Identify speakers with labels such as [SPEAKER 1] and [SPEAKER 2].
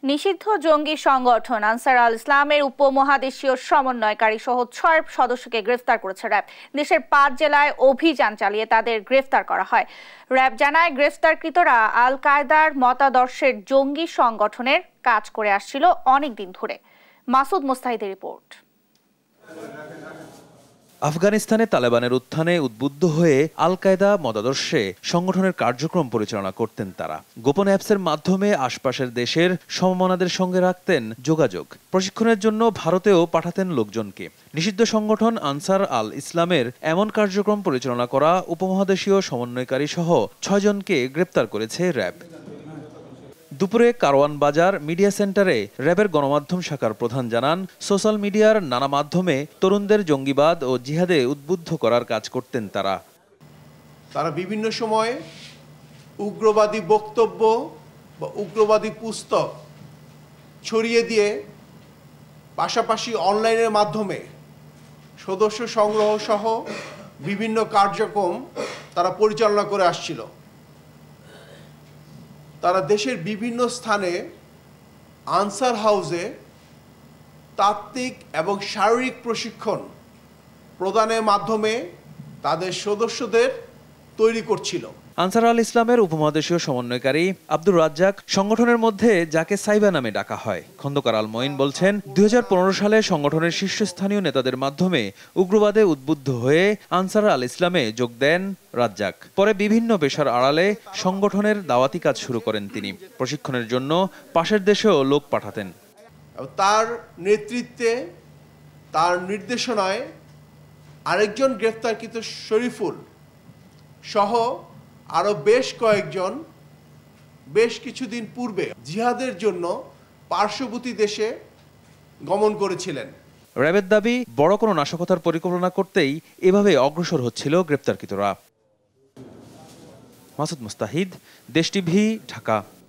[SPEAKER 1] নিষিদ্ধ জঙ্গি সংগঠন আনসার আল ইসলামের উপমহাদেশীয় সমন্বয়কারী সহ ৬ সদস্যকে গ্রেফতার করেছে র্যাব। দেশের ৫ জেলায় অভিযান চালিয়ে তাদের গ্রেফতার করা হয়। র্যাব জানায়, গ্রেফতারকৃতরা আল কায়দার মতাদর্শের জঙ্গি সংগঠনের কাজ করে আসছিল অনেকদিন ধরে। মাসুদ মোস্তাহিদের রিপোর্ট।
[SPEAKER 2] আফগানিস্তানে তালেবানের উত্থানে উদ্বুদ্ধ হয়ে আল কায়দা মতাদর্শে সংগঠনের কার্যক্রম পরিচালনা করতেন তারা। গোপন অ্যাপসের মাধ্যমে আশপাশের দেশের সমমনাদের সঙ্গে রাখতেন যোগাযোগ। প্রশিক্ষণের জন্য ভারতেও পাঠাতেন লোকজনকে। নিষিদ্ধ সংগঠন আনসার আল ইসলামের এমন কার্যক্রম পরিচালনা করা উপমহাদেশীয় সমন্বয়কারী সহ ৬ জনকে গ্রেপ্তার করেছে র্যাব। দুপুরে কারওয়ান বাজার মিডিয়া সেন্টারে র্যাবের গণমাধ্যম শাখার প্রধান জানান, সোশ্যাল মিডিয়ার নানা মাধ্যমে তরুণদের জঙ্গিবাদ ও জিহাদে উদ্বুদ্ধ করার কাজ করতেন তারা
[SPEAKER 3] বিভিন্ন সময়ে উগ্রবাদী বক্তব্য বা উগ্রবাদী পুস্তক ছড়িয়ে দিয়ে পাশাপাশি অনলাইনের মাধ্যমে সদস্য সংগ্রহ সহ বিভিন্ন কার্যক্রম তারা পরিচালনা করে আসছিল। তারা দেশের বিভিন্ন স্থানে আনসার হাউসে তাত্ত্বিক এবং শারীরিক প্রশিক্ষণ প্রদানের মাধ্যমে তাদের সদস্যদের তৈরি করছিল।
[SPEAKER 2] আনসার আল ইসলামের উপমহাদেশীয় সমন্বয়কারী আব্দুর রাজ্জাক সংগঠনের মধ্যে যাকে সাইবা নামে ডাকা হয়। খন্দকার আল মঈন বলছেন, ২০১৫ সালে সংগঠনের শীর্ষস্থানীয় নেতাদের মাধ্যমে উগ্রবাদে উদ্বুদ্ধ হয়ে আনসার আল ইসলামে যোগ দেন রাজ্জাক। পরে বিভিন্ন পেশার আড়ালে সংগঠনের দাওয়াতি কাজ শুরু করেন তিনি। প্রশিক্ষণের জন্য পাশের দেশেও লোক পাঠাতেন।
[SPEAKER 3] তার নেতৃত্বে, তার নির্দেশনায় আরেকজন গ্রেফতারকৃত শরীফুল সহ আরো বেশ কয়েকজন বেশ কিছুদিন পূর্বে জিহাদের জন্য পার্শ্ববর্তী দেশে গমন করেছিলেন।
[SPEAKER 2] র্যাবের দাবি, বড় কোনো নাশকতার পরিকল্পনা করতেই এভাবে অগ্রসর হচ্ছিল গ্রেপ্তারকৃতরা। মাসুদ মুস্তাহিদ, দেশ টিভি, ঢাকা।